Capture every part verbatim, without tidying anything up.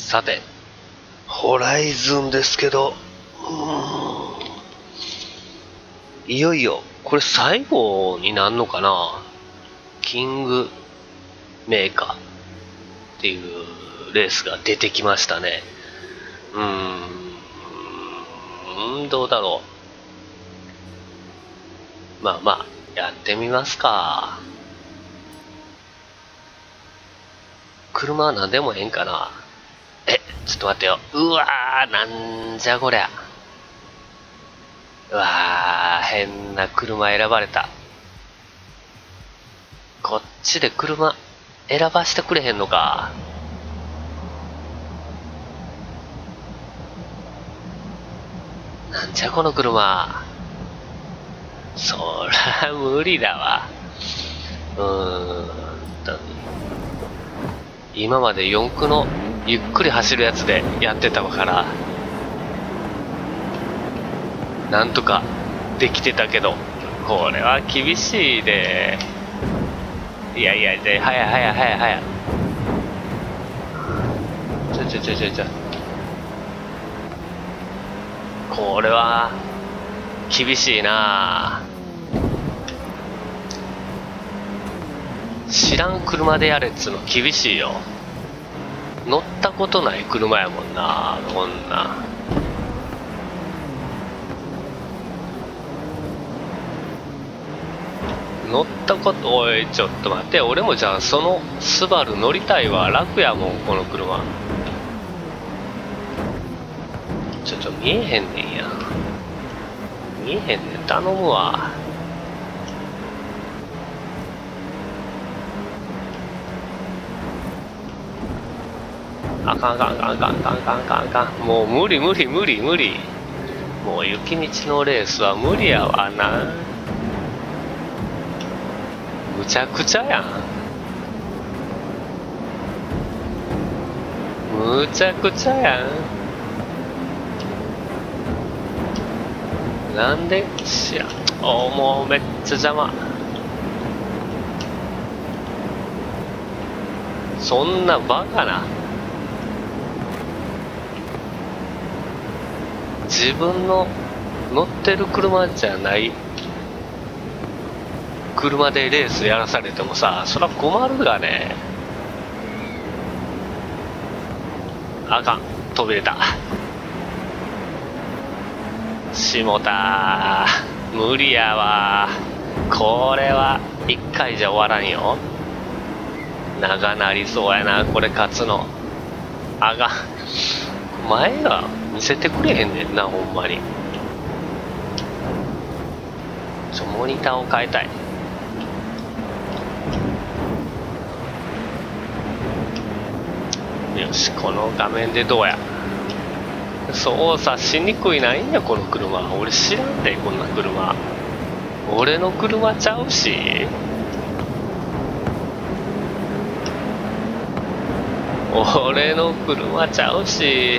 さて、ホライズンですけど、うーん、いよいよ、これ最後になんのかな。キングメーカーっていうレースが出てきましたね。うーん、どうだろう。まあまあ、やってみますか。車は何でもええんかな。え、ちょっと待ってよ。うわー、なんじゃこりゃ。うわー、変な車選ばれた。こっちで車選ばしてくれへんのか。なんじゃこの車。そら無理だわ。うーんと今まで四駆のゆっくり走るやつでやってたからなんとかできてたけど、これは厳しいで。いやいや、で、はやはやはやはや。ちょちょちょちょちょ。これは厳しいな。知らん車でやれっつうの厳しいよ。乗ったことない車やもんな、こんな。乗ったこと、おいちょっと待って、俺もじゃあそのスバル乗りたいわ。楽やもんこの車。ちょちょ見えへんねんや。見えへんねん、頼むわ。あかんあかんあかんあかんあかんあかんあかんあかん。もう無理無理無理無理。もう雪道のレースは無理やわな。むちゃくちゃやん。むちゃくちゃやん。なんでしや。おもうめっちゃ邪魔。そんなバカな。自分の乗ってる車じゃない車でレースやらされてもさ、そら困るがね。あかん、飛び出た。しもたー、無理やわ。これはいっかいじゃ終わらんよ。長なりそうやな、これ勝つの。あかん、前が見せてくれへんねんな、ほんまに。ちょモニターを変えたい。よし、この画面でどうや。操作しにくいないんやこの車。俺知らんでこんな車。俺の車ちゃうし。俺の車ちゃうし。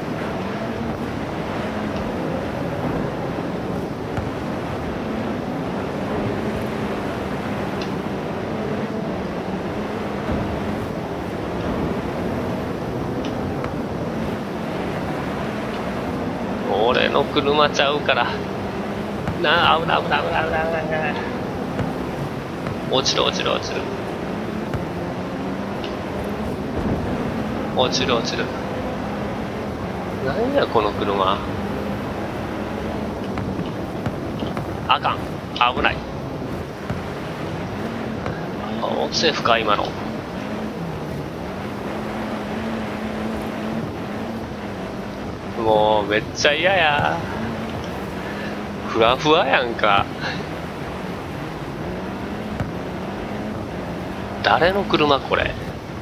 俺の車ちゃうからなあ。危ない危ない危ない危ない危ない。落ちる落ちる落ちる落ちる落ちる。なんやこの車。あかん、危ない。セーフか今の。もうめっちゃ嫌や。ふわふわやんか。誰の車これ。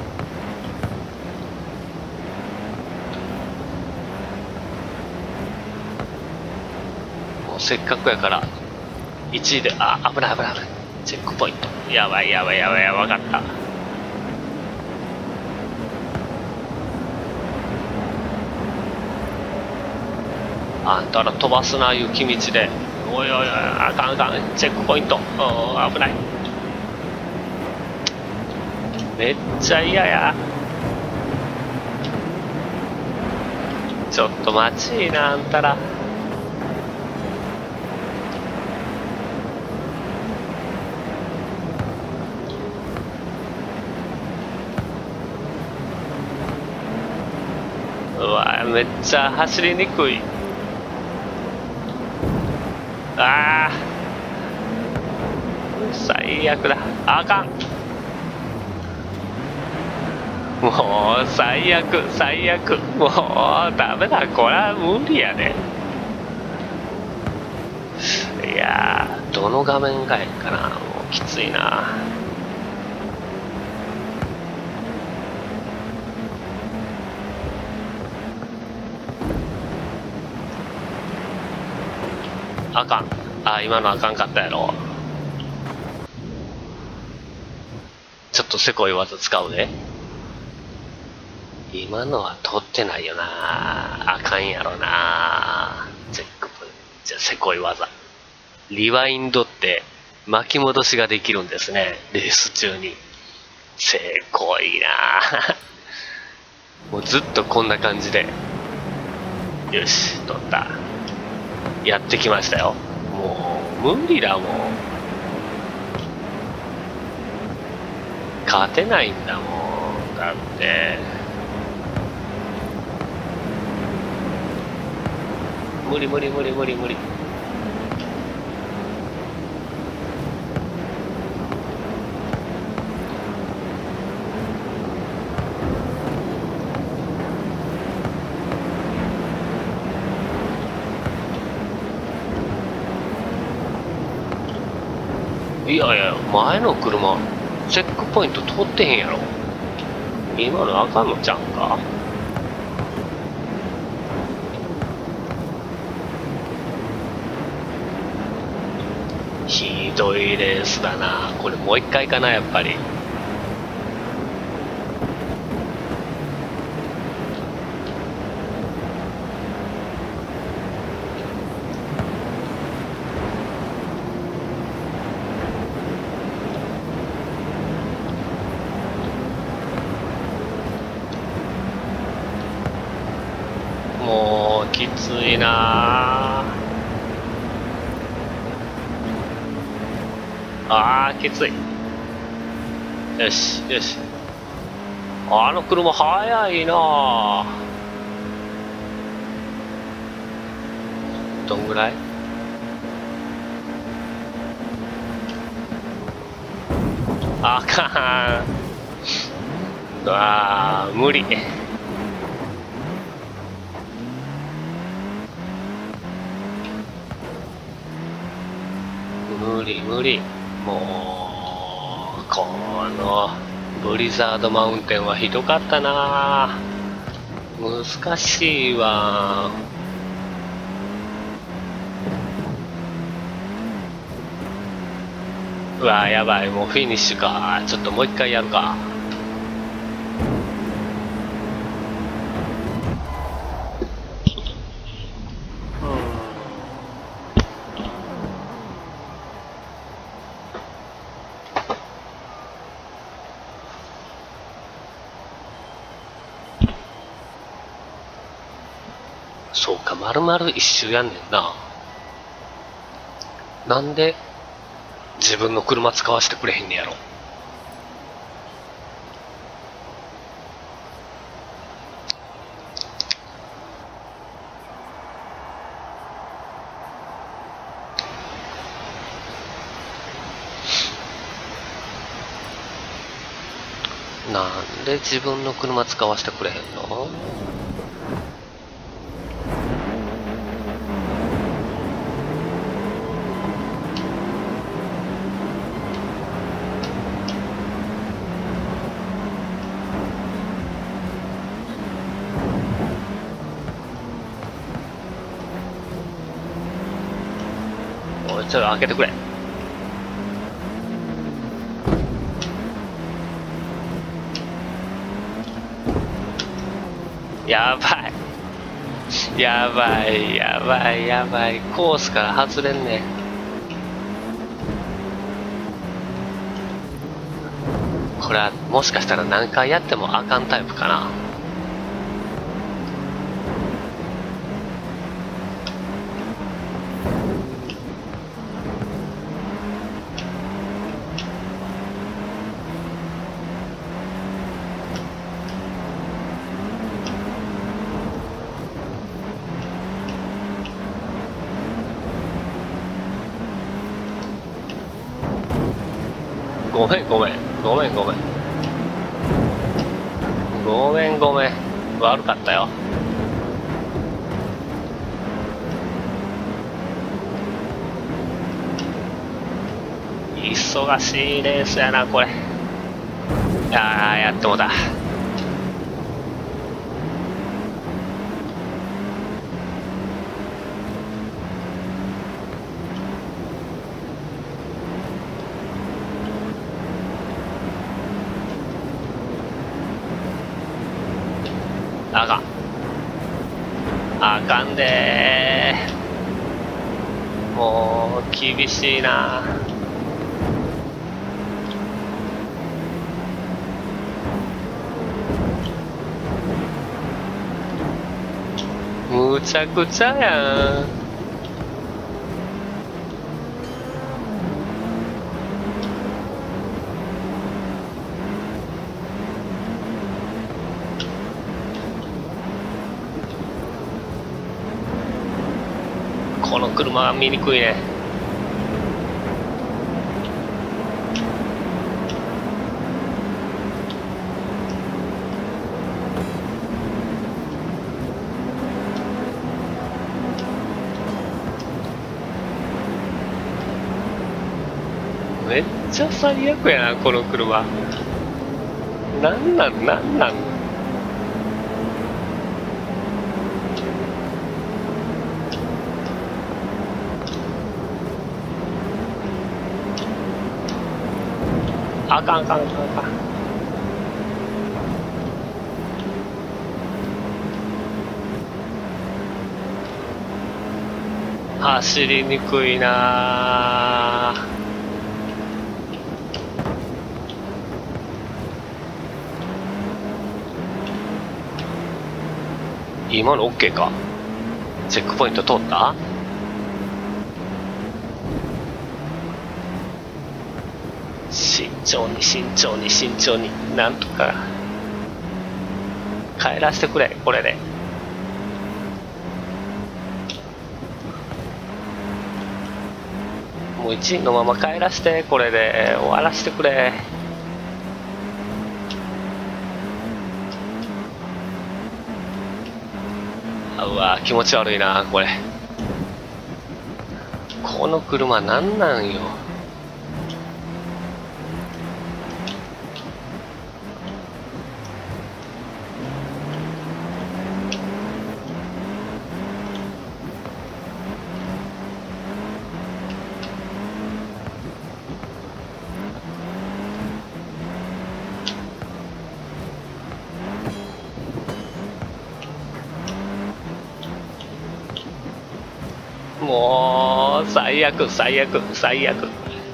もうせっかくやからいちいで。あ、危ない危ない危ない。チェックポイント。やばいやばいやばいやばかった。あんたら飛ばすな雪道で。おいおいおい、あかんあかん。チェックポイント。危ない。めっちゃ嫌や。 ちょっと待ちいなあんたら。うわめっちゃ走りにくい。あー最悪だ。あかん。もう最悪最悪。もうダメだ。これは無理やね。いやーどの画面がいいかな。もうきついな。あかん。あ今のあかんかったやろ。ちょっとせこい技使うで。今のは取ってないよな。あかんやろな。チェックポイント。じゃあせこい技。リワインドって巻き戻しができるんですね。レース中に。せこいな。もうずっとこんな感じで。よし、取った。やってきましたよ。もう無理だもん。勝てないんだもん。だって無理無理無理無理無理。いやいや前の車チェックポイント通ってへんやろ。今のあかんのちゃうんか。ひどいレースだな。これもう一回かなやっぱり。もうきついなあーきつい。よしよし。あの車速いな。どんぐらい。あかん。あー無理。無理無理。もうこのブリザードマウンテンはひどかったな。難しいわ。うわやばい。もうフィニッシュか。ちょっともう一回やるか。そうか、丸々一周やんねんな。なんで自分の車使わせてくれへんねやろ。なんで自分の車使わせてくれへんの。おいちょっと開けてくれ。やばいやばいやばいやばい。コースから外れんね。これはもしかしたら何回やってもあかんタイプかな。 ごめんごめんごめんごめんごめんごめん悪かったよ。忙しいレースやなこれ。ああやってもだ。あかんあかんでー。もう厳しいな。むちゃくちゃやん。この車は見にくいね。めっちゃ最悪やなこの車。なんなんなんなん。あかんあかんあかんあかん。走りにくいなぁ。今の OK か。チェックポイント通った。慎重に慎重に慎重になんとか帰らせてくれこれで。もういちいのまま帰らせてこれで終わらせてくれ。うわ気持ち悪いなこれ。この車なんなんよ。もう最悪最悪最悪。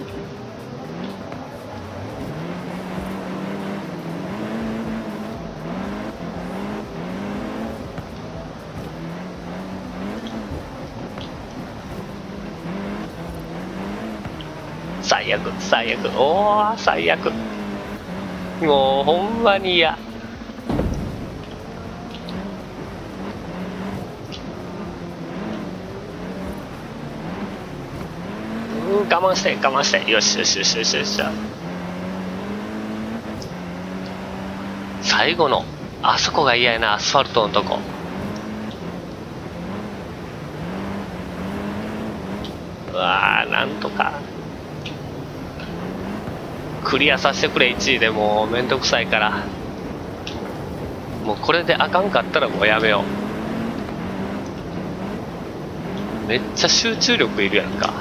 最悪最悪おお最悪。もうほんまに嫌。我慢して我慢して。よしよしよしよしよし。最後のあそこが嫌やな。アスファルトのとこ。うわーなんとかクリアさせてくれ。いちいでもうめんどくさいから。もうこれであかんかったらもうやめよう。めっちゃ集中力いるやんか。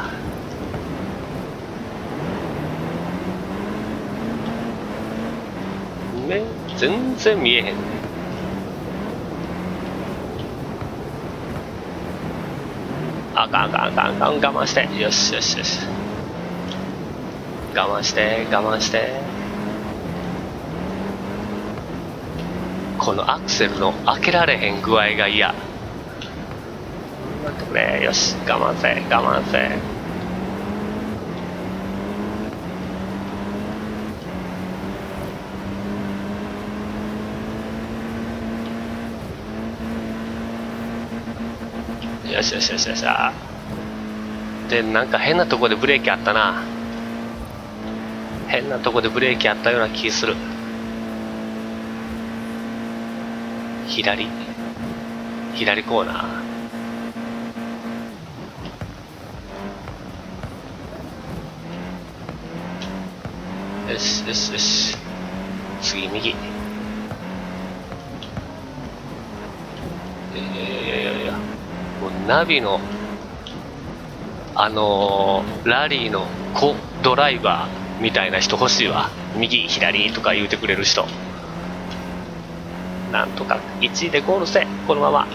ね、全然見えへんね。あかんあかんあかんあかん。我慢して。よしよしよし。我慢して我慢して。このアクセルの開けられへん具合が嫌。待ってくれ。よし我慢せ我慢せ。よしよしよしよし。でなんか変なとこでブレーキあったな。 変なとこでブレーキあったような気する。左左コーナー。よしよしよし、次右。いやいやいやいやいや、もうナビのあのー、ラリーのコドライバーみたいな人欲しいわ。右左とか言うてくれる人。なんとかいちいでゴールせ、このまま。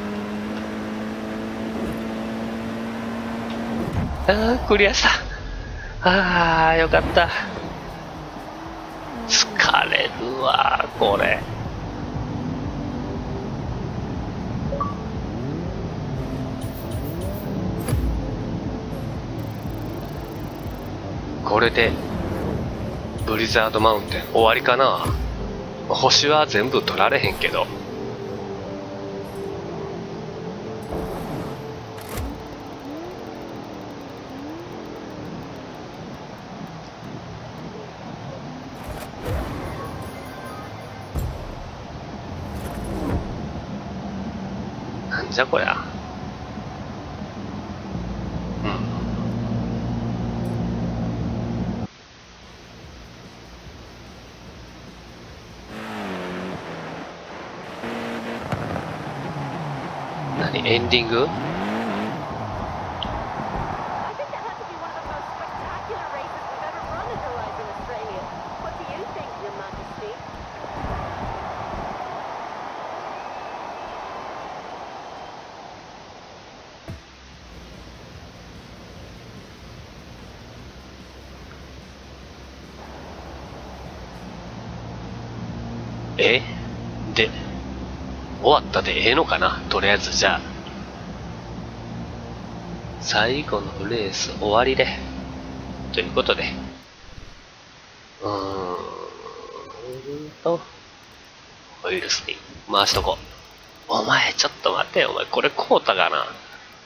あー、クリアした。あー、よかった。疲れるわこれ。これでブリザードマウンテン終わりかな。星は全部取られへんけど。なんじゃこりゃ。うん。何エンディング？えで終わったでええのかな。とりあえずじゃあ最後のレース終わりでということで、うーんとオイルスピン回しとこう。お前ちょっと待てよ、お前これこうたかな。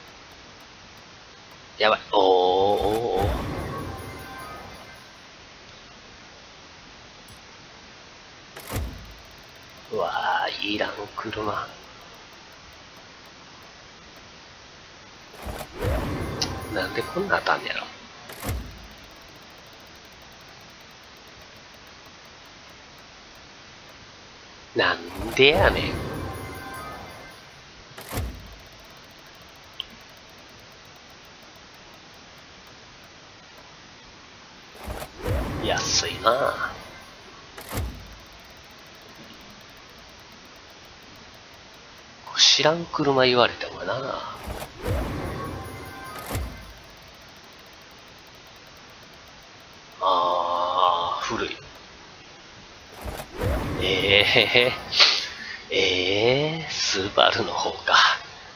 やばい。おーおーおー、うわー、いらん車。なんでこんな当たんねやろ。なんでやねん。安いなあ。知らん車言われてもな。あー、古い。ええー、ええー、スバルの方か。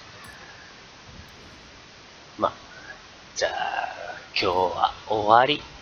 ま、じゃあ今日は終わり。